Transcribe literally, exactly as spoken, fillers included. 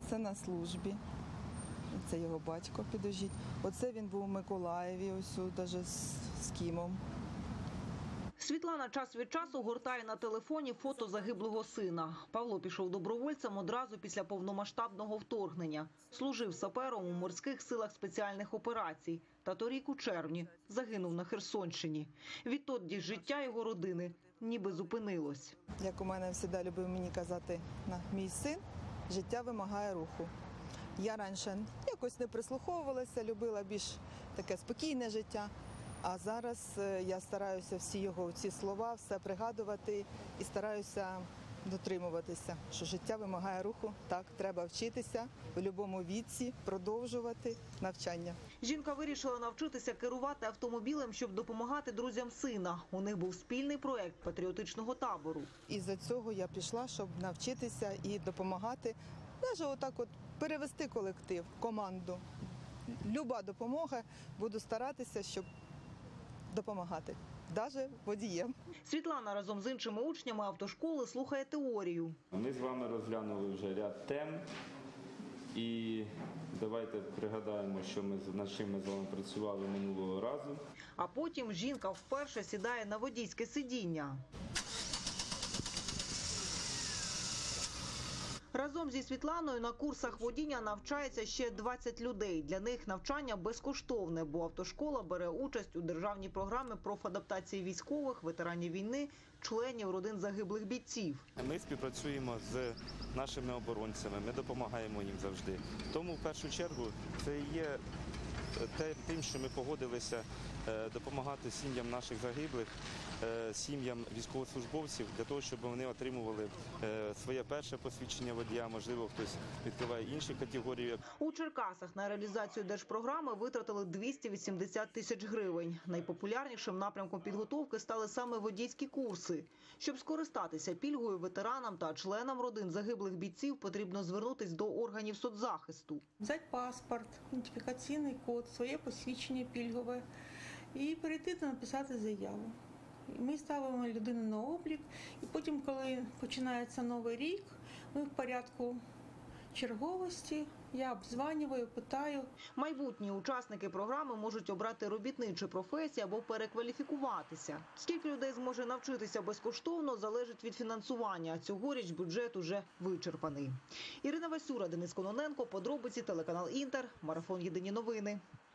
це на службі. Це його батько, підожіть. Оце він був у Миколаєві, ось навіть з, з Кімом. Світлана час від часу гортає на телефоні фото загиблого сина. Павло пішов добровольцем одразу після повномасштабного вторгнення. Служив сапером у морських силах спеціальних операцій. Та торік у червні загинув на Херсонщині. Відтоді життя його родини ніби зупинилось. Як у мене завжди любив мені казати мій син, життя вимагає руху. Я раніше якось не прислуховувалася, любила більш таке спокійне життя. А зараз я стараюся всі його ці слова, все пригадувати і стараюся дотримуватися, що життя вимагає руху. Так, треба вчитися в будь-якому віці, продовжувати навчання. Жінка вирішила навчитися керувати автомобілем, щоб допомагати друзям сина. У них був спільний проєкт патріотичного табору. Із-за цього я пішла, щоб навчитися і допомагати, навіть отак от перевести колектив, команду. Люба допомога, буду старатися, щоб допомагати, навіть водієм. Світлана разом з іншими учнями автошколи слухає теорію. Ми з вами розглянули вже ряд тем. І давайте пригадаємо, що ми, над чим ми з вами працювали минулого разу. А потім жінка вперше сідає на водійське сидіння. Разом зі Світланою на курсах водіння навчається ще двадцять людей. Для них навчання безкоштовне, бо автошкола бере участь у державній програмі профадаптації військових, ветеранів війни, членів родин загиблих бійців. Ми співпрацюємо з нашими оборонцями, ми допомагаємо їм завжди. Тому в першу чергу це є тим, що ми погодилися допомагати сім'ям наших загиблих, сім'ям військовослужбовців, для того, щоб вони отримували своє перше посвідчення водія, можливо, хтось відкриває інші категорії. У Черкасах на реалізацію держпрограми витратили двісті вісімдесят тисяч гривень. Найпопулярнішим напрямком підготовки стали саме водійські курси. Щоб скористатися пільгою ветеранам та членам родин загиблих бійців, потрібно звернутися до органів соцзахисту. Взяти паспорт, ідентифікаційний код, своє посвідчення пільгове і перейти та написати заяву. Ми ставимо людину на облік, і потім, коли починається новий рік, ми в порядку черговості, я обдзванюю, питаю. Майбутні учасники програми можуть обрати робітничі професії або перекваліфікуватися. Скільки людей зможе навчитися безкоштовно, залежить від фінансування. Цьогоріч бюджет уже вичерпаний. Ірина Васюра, Денис Кононенко, подробиці, телеканал Інтер, марафон «Єдині новини».